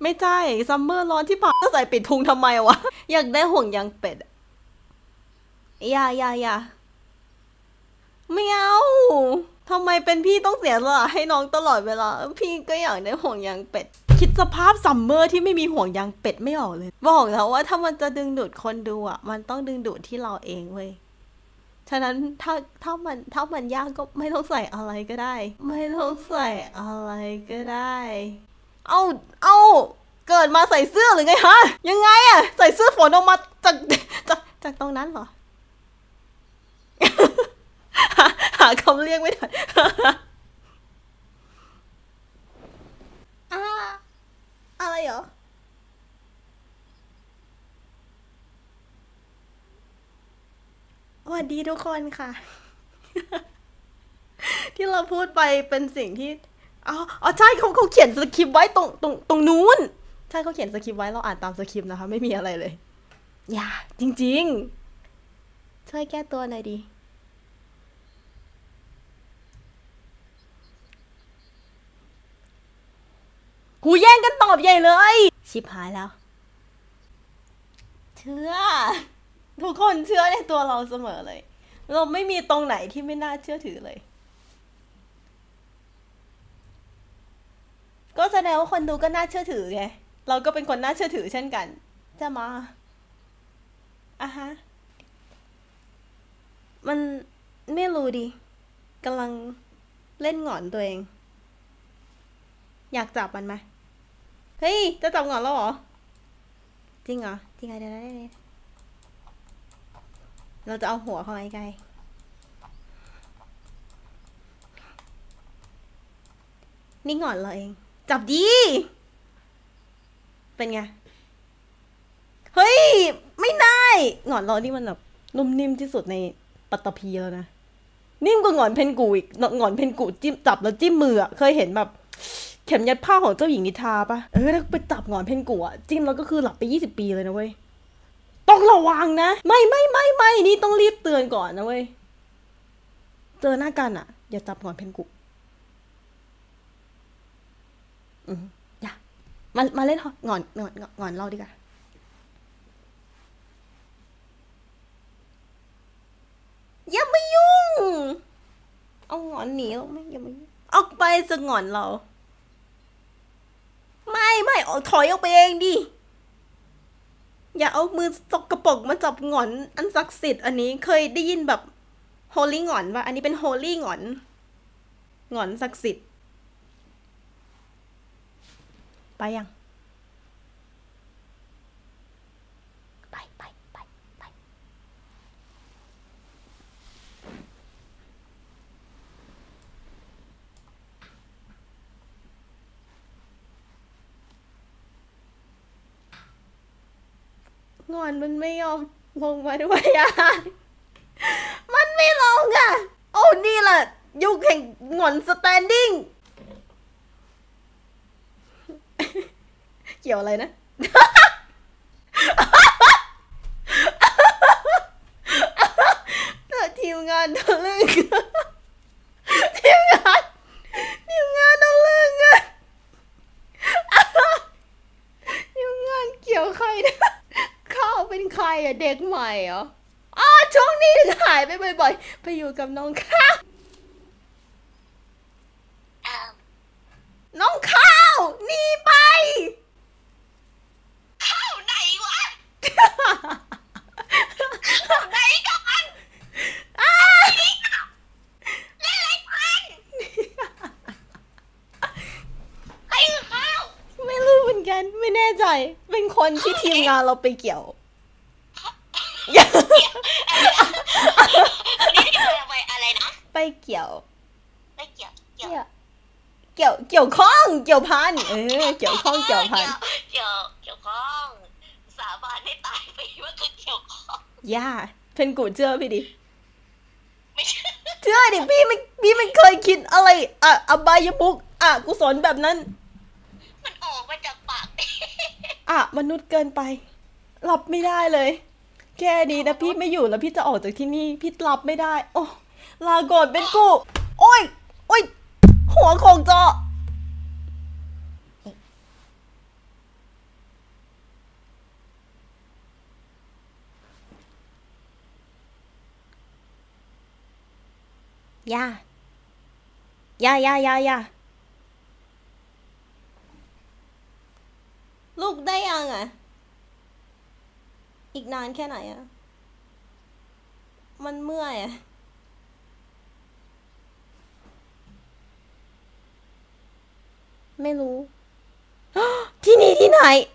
ไม่ใช่ซัมเมอร์ร้อนที่ผ่านก็ใส่ปิดพุงทำไมวะอยากได้ห่วงยางเป็ดอย่าไม่เอาทำไมเป็นพี่ต้องเสียสละให้น้องตลอดเวลาพี่ก็อยากได้ห่วงยางเป็ดคิดสภาพซัมเมอร์ที่ไม่มีห่วงยางเป็ดไม่ออกเลยบอกแล้วว่าถ้ามันจะดึงดูดคนดูอ่ะมันต้องดึงดูดที่เราเองเว้ยฉะนั้นถ้ามันยากก็ไม่ต้องใส่อะไรก็ได้ไม่ต้องใส่อะไรก็ได้เอาเกิดมาใส่เสื้อหรือไงฮะยังไงอะใส่เสื้อฝนออกมาจากตรงนั้นเหรอ หาคำเรียกไม่ทัน อะไรเหรอสวัสดีทุกคนค่ะ ที่เราพูดไปเป็นสิ่งที่อ๋อใช่เขาเขียนสคริปต์ไว้ตรงนู้นใช่เขาเขียนสคริปต์ไว้เราอ่านตามสคริปต์นะคะไม่มีอะไรเลยอย่าจริงๆช่วยแก้ตัวหน่อยดิหูแย่งกันตอบใหญ่เลยชิบหายแล้วเชื่อทุกคนเชื่อในตัวเราเสมอเลยเราไม่มีตรงไหนที่ไม่น่าเชื่อถือเลยก็แสดงว่าคนดูก็น่าเชื่อถือไงเราก็เป็นคนน่าเชื่อถือเช่นกันจะมาฮะมันไม่รู้ดิกำลังเล่นหงอนตัวเองอยากจับมันไหมเฮ้ยจะจับหงอนแล้วเหรอจริงเหรอจริงเหรอเดี๋ยวเราจะเอาหัวเข้าไปใกล้นี่หงอนเราเองจับดีเป็นไงเฮ้ยไม่ได้หงอนเรานี่มันแบบนุ่มนิ่มที่สุดในปัตตภีแล้วนะนิ่มกว่าหงอนเพนกูอีกหงอนเพนกูจิ้มจับแล้วจิ้มมือเคยเห็นแบบเข็มยัดผ้าของเจ้าหญิงนิทราปะถ้าไปจับหงอนเพนกูจิ้มแล้วก็คือหลับไป20 ปีเลยนะเว้ยต้องระวังนะไม่นี่ต้องรีบเตือนก่อนนะเว้ยเจอหน้ากันอย่าจับหงอนเพนกูอย่ามาเล่นหงอนเราดีกว่าอย่ามายุ่งเอาหงอนหนีแล้วไม่อย่ามายุ่งออกไปจะหงอนเราไม่ถอยออกไปเองดิอย่าเอามือสกปรกมาจับหงอนอันศักดิ์สิทธิ์อันนี้เคยได้ยินแบบโฮลี่หงอนว่าอันนี้เป็นโฮลี่หงอนศักดิ์สิทธิ์ไปยังไปงอนมันไม่ยอมลงมาด้วยมันไม่ลงโอ้นี่แหละยุคแห่งงอนสแตนดิ้งเกี่ยวอะไรนะทีมงานทะลึ่งทีมงานทะลึ่งทีมงานเกี่ยวใครนะข้าวเป็นใครเด็กใหม่เหรอช่วงนี้หายไปบ่อยๆไปอยู่กับน้องข้าวหนีไปข้าวไหนวะไหนกันเล่นอะไรกันใครคือข้าวไม่รู้เหมือนกันไม่แน่ใจเป็นคนที่ทีมงานเราไปเกี่ยวนี่ไปอะไรนะไปเกี่ยวเกี่ยวข้องเกี่ยวพันเกี่ยวข้องเกี่ยวพันเกี่ยวข้องสาบานให้ตายไปว่าคือเกี่ยวข้องเพนกูเชื่อพี่ดิไม่เชื่อดิพี่ไม่เคยคิดอะไรอบายมุกกุศลแบบนั้นมันออกมาจากปากมนุษย์เกินไปรับไม่ได้เลยแค่นี้นะพี่ไม่อยู่แล้วพี่จะออกจากที่นี่พี่รับไม่ได้โอ้ลาก่อนเป็นกูโอ้ยหัวของจอย่าย่าลูกได้ยังอ่ะ อีกนานแค่ไหนอ่ะ มันเมื่อยอ่ะ ไม่รู้ ที่นี่ที่ไหน